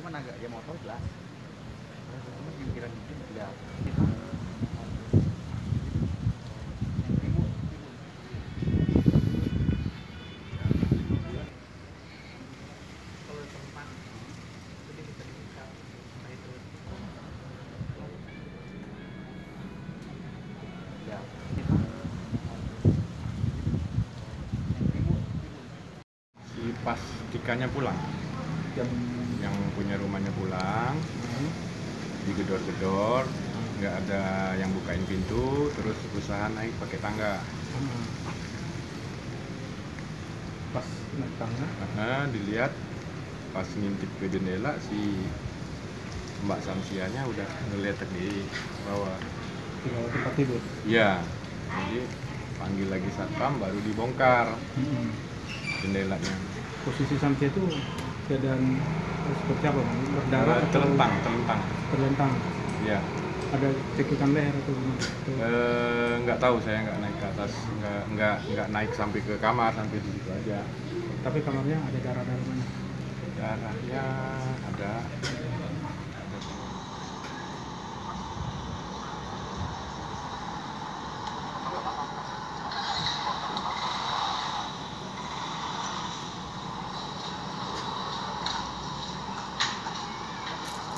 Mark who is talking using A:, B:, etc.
A: cuman agak ya motor jelas. Cuma pikiran dikit ya.
B: Si pas Dikanya pulang, yang punya rumahnya pulang, digedor-gedor, nggak ada yang bukain pintu, terus usaha naik pakai tangga.
C: Pas naik tangga,
B: Dilihat pas ngintip ke jendela, si Mbak Samsianya udah ngeliat di bawah.
C: di bawah tempat tidur.
B: Iya, jadi panggil lagi satpam baru dibongkar jendelanya.
C: Posisi Samsia itu keadaan seperti apa, Bang? Berdarah atau
B: Terlentang. Iya.
C: ada cekikan leher atau gimana?
B: Nggak tahu, saya nggak naik ke atas, nggak naik sampai ke kamar, sampai di situ aja.
C: Tapi kamarnya ada darah-darah mana?
B: Darahnya